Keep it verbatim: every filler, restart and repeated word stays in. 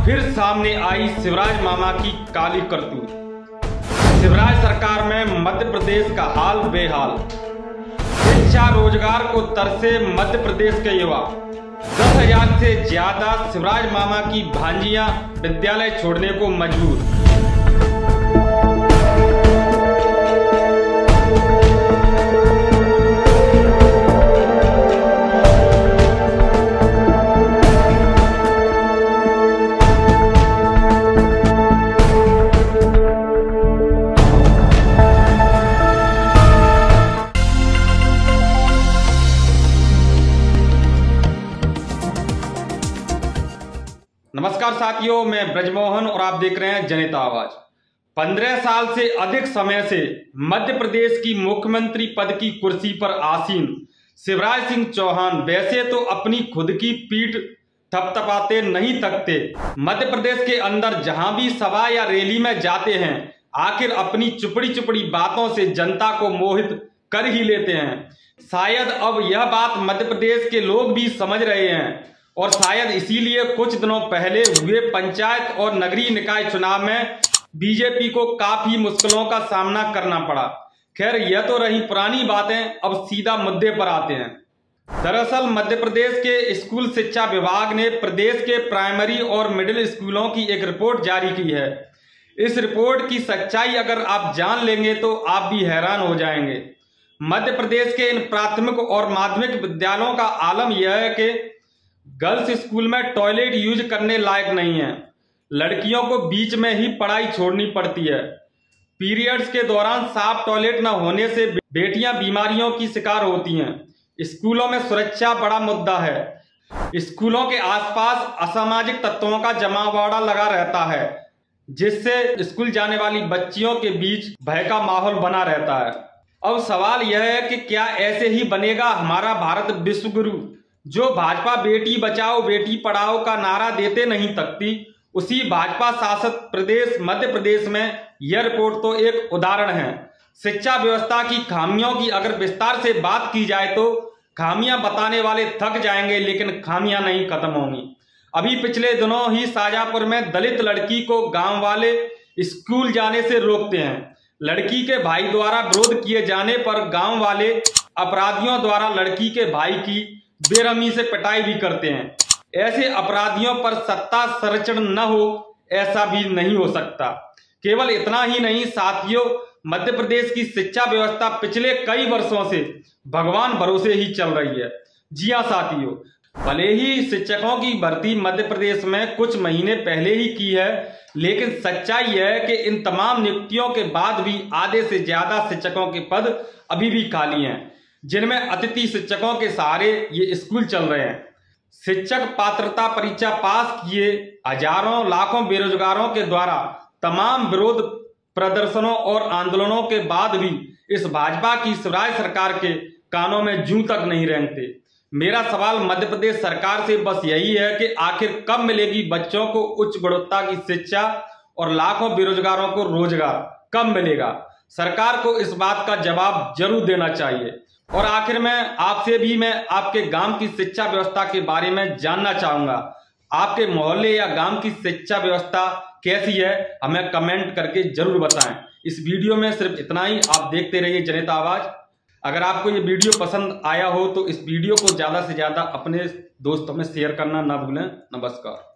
फिर सामने आई शिवराज मामा की काली करतूत। शिवराज सरकार में मध्य प्रदेश का हाल बेहाल। शिक्षा रोजगार को तरसे मध्य प्रदेश के युवा। दस हजार से ज्यादा शिवराज मामा की भांजियां विद्यालय छोड़ने को मजबूर। नमस्कार साथियों, मैं ब्रजमोहन और आप देख रहे हैं जनता आवाज। पंद्रह साल से अधिक समय से मध्य प्रदेश की मुख्यमंत्री पद की कुर्सी पर आसीन शिवराज सिंह चौहान वैसे तो अपनी खुद की पीठ थपथपाते नहीं थकते। मध्य प्रदेश के अंदर जहां भी सभा या रैली में जाते हैं, आखिर अपनी चुपड़ी चुपड़ी बातों से जनता को मोहित कर ही लेते हैं। शायद अब यह बात मध्य प्रदेश के लोग भी समझ रहे हैं और शायद इसीलिए कुछ दिनों पहले हुए पंचायत और नगरीय निकाय चुनाव में बीजेपी को काफी मुश्किलों का सामना करना पड़ा। खैर, यह तो रही पुरानी बातें, अब सीधा मुद्दे पर आते हैं। दरअसल मध्य प्रदेश के स्कूल शिक्षा विभाग ने प्रदेश के प्राइमरी और मिडिल स्कूलों की एक रिपोर्ट जारी की है। इस रिपोर्ट की सच्चाई अगर आप जान लेंगे तो आप भी हैरान हो जाएंगे। मध्य प्रदेश के इन प्राथमिक और माध्यमिक विद्यालयों का आलम यह है कि गर्ल्स स्कूल में टॉयलेट यूज करने लायक नहीं है। लड़कियों को बीच में ही पढ़ाई छोड़नी पड़ती है। पीरियड्स के दौरान साफ टॉयलेट न होने से बेटियां बीमारियों की शिकार होती हैं। स्कूलों में सुरक्षा बड़ा मुद्दा है। स्कूलों के आसपास असामाजिक तत्वों का जमावड़ा लगा रहता है, जिससे स्कूल जाने वाली बच्चियों के बीच भय का माहौल बना रहता है। अब सवाल यह है कि क्या ऐसे ही बनेगा हमारा भारत विश्व गुरु, जो भाजपा बेटी बचाओ बेटी पढ़ाओ का नारा देते नहीं थकती। उसी भाजपा शासित प्रदेश मध्य प्रदेश में यह रिपोर्ट तो एक उदाहरण है। शिक्षा व्यवस्था की खामियों की अगर विस्तार से बात की जाए तो खामियां बताने वाले थक जाएंगे, लेकिन खामियां नहीं खत्म होंगी। अभी पिछले दिनों ही शाजापुर में दलित लड़की को गांव वाले स्कूल जाने से रोकते हैं। लड़की के भाई द्वारा विरोध किए जाने पर गांव वाले अपराधियों द्वारा लड़की के भाई की बेरहमी से पिटाई भी करते हैं। ऐसे अपराधियों पर सत्ता संरक्षण न हो, ऐसा भी नहीं हो सकता। केवल इतना ही नहीं साथियों, मध्य प्रदेश की शिक्षा व्यवस्था पिछले कई वर्षों से भगवान भरोसे ही चल रही है। जी हां साथियों, भले ही शिक्षकों की भर्ती मध्य प्रदेश में कुछ महीने पहले ही की है, लेकिन सच्चाई यह है कि इन तमाम नियुक्तियों के बाद भी आधे से ज्यादा शिक्षकों के पद अभी भी खाली हैं, जिनमें अतिथि शिक्षकों के सहारे ये स्कूल चल रहे हैं। शिक्षक पात्रता परीक्षा पास किए हजारों लाखों बेरोजगारों के द्वारा तमाम विरोध प्रदर्शनों और आंदोलनों के बाद भी इस भाजपा की शिवराज सरकार के कानों में जूं तक नहीं रेंगते। मेरा सवाल मध्य प्रदेश सरकार से बस यही है कि आखिर कब मिलेगी बच्चों को उच्च गुणवत्ता की शिक्षा और लाखों बेरोजगारों को रोजगार कब मिलेगा? सरकार को इस बात का जवाब जरूर देना चाहिए। और आखिर में आपसे भी मैं आपके गांव की शिक्षा व्यवस्था के बारे में जानना चाहूंगा। आपके मोहल्ले या गांव की शिक्षा व्यवस्था कैसी है, हमें कमेंट करके जरूर बताएं। इस वीडियो में सिर्फ इतना ही। आप देखते रहिए जनता आवाज। अगर आपको ये वीडियो पसंद आया हो तो इस वीडियो को ज्यादा से ज्यादा अपने दोस्तों में शेयर करना ना भूलें। नमस्कार।